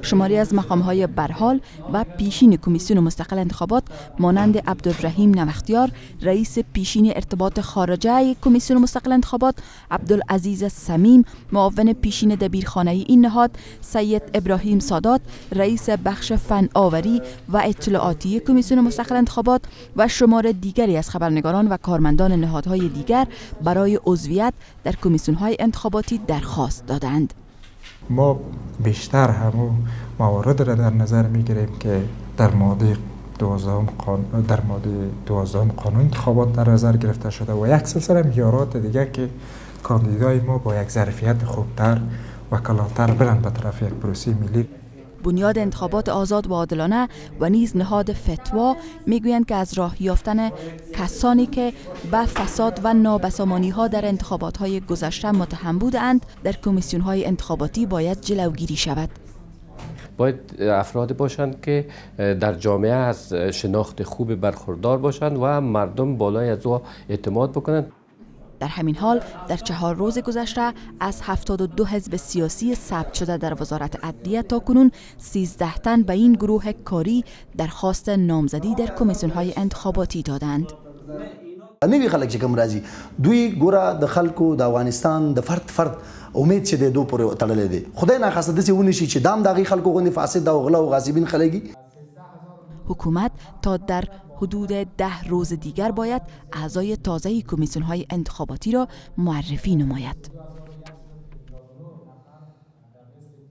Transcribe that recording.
شماری از مقام‌های برحال و پیشین کمیسیون مستقل انتخابات مانند عبدالرحیم نوختیار رئیس پیشین ارتباط خارجه کمیسیون مستقل انتخابات، عبدالعزیز سمیم معاون پیشین دبیرخانه این نهاد، سید ابراهیم سادات رئیس بخش فن آوری و اطلاعاتی کمیسیون مستقل انتخابات و شمار دیگری از خبرنگاران و کارمندان نهادهای دیگر برای عضویت در کمیسیون‌های انتخاباتی درخواست دادند. ما بیشتر همون موارد را در نظر میگیریم که در ماده 12 قانون انتخابات در نظر گرفته شده و یک سلسله معیارات دیگه که کاندیدای ما با یک ظرفیت خوبتر و کلانتر برند به طرف یک پروسه ملی. بنیاد انتخابات آزاد و عادلانه و نیز نهاد فتوا میگویند که از راه یافتن کسانی که به فساد و نابسامانی در انتخابات های گذشته متهم بودند در کمیسیون های انتخاباتی باید جلوگیری شود. باید افراد باشند که در جامعه از شناخت خوب برخوردار باشند و مردم بالای از او اعتماد بکنند. در همین حال در 4 روز گذشته از 72 حزب سیاسی ثبت شده در وزارت عدلیه تا کنون 13 تن به این گروه کاری درخواست نامزدی در کمیسیون‌های انتخاباتی دادند. نوی خلک چې کوم راځي دوی ګوره د خلکو د افغانستان د فرد امید چې د دو پورې تړلې دي. خدای ناخواسته داسې ونشي چې دام دغې خلکو غوندې فاسد او غلا او غاصبین خلګي. حکومت تا در حدود 10 روز دیگر باید اعضای تازه کمیسیون‌های انتخاباتی را معرفی نماید.